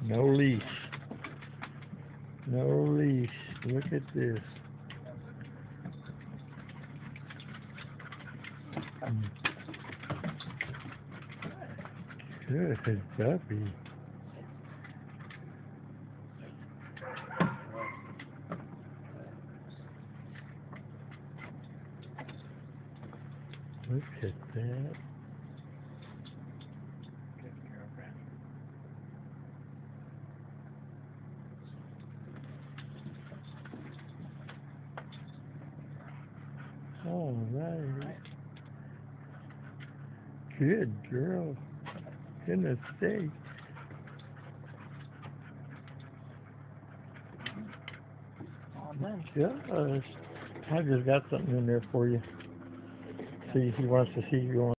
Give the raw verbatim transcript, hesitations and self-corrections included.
No leash. No leash. Look at this. Good puppy. Look at that. All right. Good girl. Goodness sake. Oh, man. Gosh. I just got something in there for you. See if he wants to see you on.